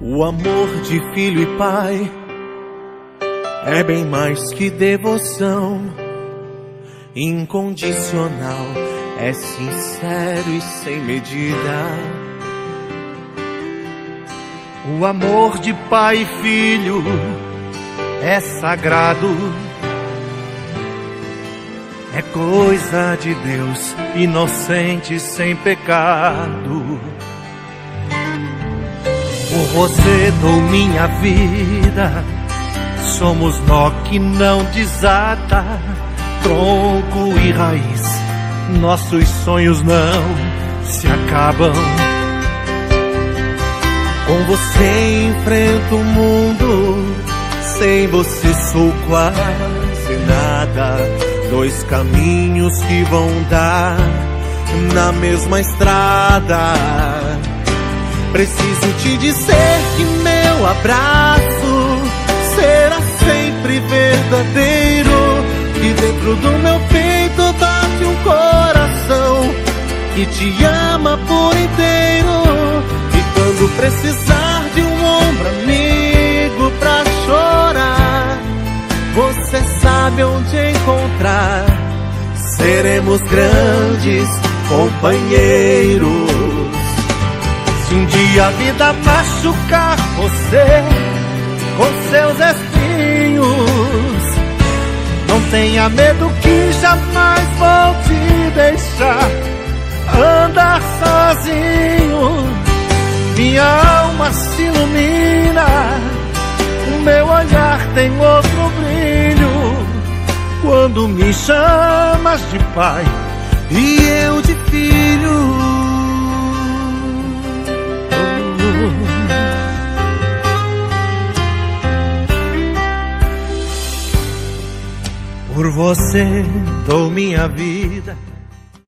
O amor de filho e pai é bem mais que devoção. Incondicional, é sincero e sem medida. O amor de pai e filho é sagrado, é coisa de Deus, inocente, sem pecado. Por você dou minha vida, somos nó que não desata, tronco e raiz, nossos sonhos não se acabam. Com você enfrento o mundo, sem você sou quase nada. Dois caminhos que vão dar na mesma estrada. Preciso te dizer que meu abraço será sempre verdadeiro, que dentro do meu peito bate um coração que te ama por inteiro. E quando precisar de um ombro amigo pra chorar, você sabe onde encontrar. Seremos grandes companheiros. Se um dia a vida machucar você com seus espinhos, não tenha medo que jamais vou te deixar andar sozinho. Minha alma se ilumina, o meu olhar tem outro brilho quando me chamas de pai e eu de filho. Por você dou minha vida.